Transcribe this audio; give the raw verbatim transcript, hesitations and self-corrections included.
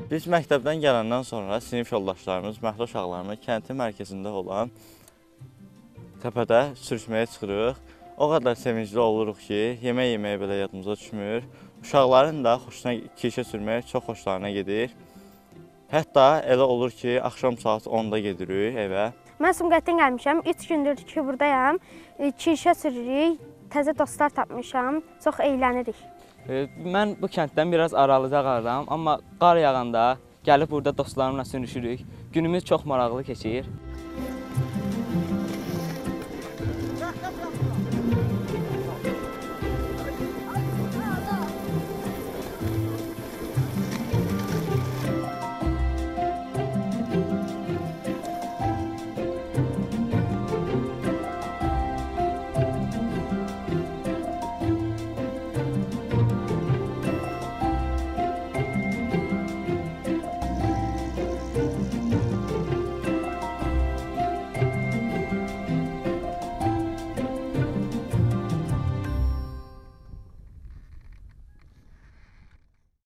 Biz məktəbdən gələndən sonra sinif yoldaşlarımız, məhəllə uşaqlarımız kəndin mərkəzində olan təpədə sürüşməyə çıxırıq. O qədər sevincli oluruq ki, yemək yeməyə belə yadımıza düşmür. Uşaqların da xoşuna kirşə sürmək çox xoşlarına gedir. Hətta elə olur ki, axşam saat onda gedirik evə. Mən Sumqayıtdan gəlmişəm. üç gündür ki, buradayam. Kirşə sürürük, təzə dostlar tapmışam, çox eğlənirik. Mən bu kənddən biraz aralıda qalıram, amma qar yağanda gəlib burada dostlarımla sürüşürük. Günümüz çox maraqlı keçir.